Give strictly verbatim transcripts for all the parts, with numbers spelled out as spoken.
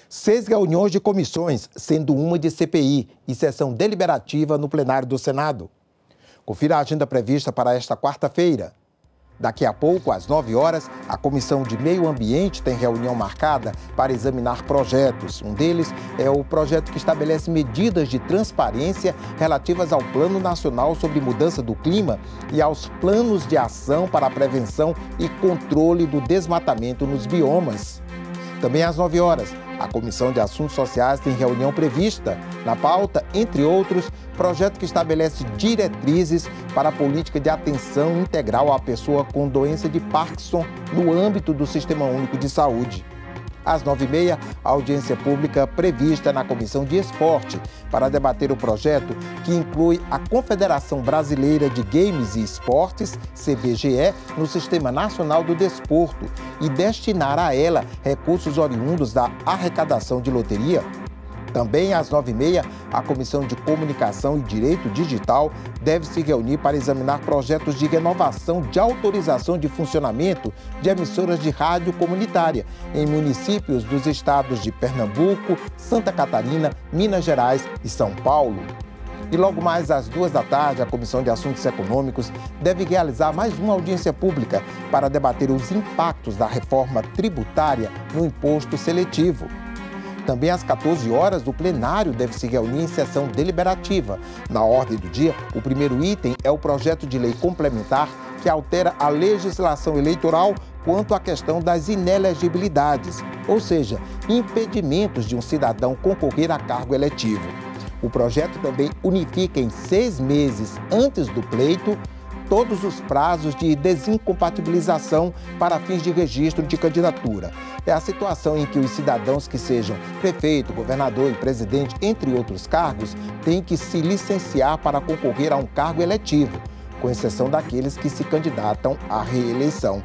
Seis reuniões de comissões, sendo uma de C P I e sessão deliberativa no plenário do Senado. Confira a agenda prevista para esta quarta-feira. Daqui a pouco, às nove horas, a Comissão de Meio Ambiente tem reunião marcada para examinar projetos. Um deles é o projeto que estabelece medidas de transparência relativas ao Plano Nacional sobre Mudança do Clima e aos planos de ação para a prevenção e controle do desmatamento nos biomas. Também às nove horas, a Comissão de Assuntos Sociais tem reunião prevista. Na pauta, entre outros, projeto que estabelece diretrizes para a política de atenção integral à pessoa com doença de Parkinson no âmbito do Sistema Único de Saúde. Às nove e meia, a audiência pública prevista na Comissão de Esporte para debater o projeto que inclui a Confederação Brasileira de Games e Esportes, C B G E, no Sistema Nacional do Desporto e destinar a ela recursos oriundos da arrecadação de loteria. Também às nove e meia, a Comissão de Comunicação e Direito Digital deve se reunir para examinar projetos de renovação de autorização de funcionamento de emissoras de rádio comunitária em municípios dos estados de Pernambuco, Santa Catarina, Minas Gerais e São Paulo. E logo mais às duas da tarde, a Comissão de Assuntos Econômicos deve realizar mais uma audiência pública para debater os impactos da reforma tributária no imposto seletivo. Também às quatorze horas, o plenário deve se reunir em sessão deliberativa. Na ordem do dia, o primeiro item é o projeto de lei complementar que altera a legislação eleitoral quanto à questão das inelegibilidades, ou seja, impedimentos de um cidadão concorrer a cargo eletivo. O projeto também unifica em seis meses antes do pleito todos os prazos de desincompatibilização para fins de registro de candidatura. É a situação em que os cidadãos que sejam prefeito, governador e presidente, entre outros cargos, têm que se licenciar para concorrer a um cargo eletivo, com exceção daqueles que se candidatam à reeleição.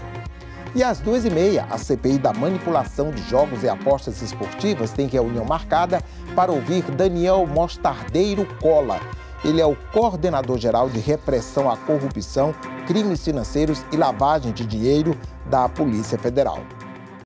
E às duas e meia, a C P I da manipulação de jogos e apostas esportivas tem reunião marcada para ouvir Daniel Mostardeiro Cola. Ele é o coordenador-geral de repressão à corrupção, crimes financeiros e lavagem de dinheiro da Polícia Federal.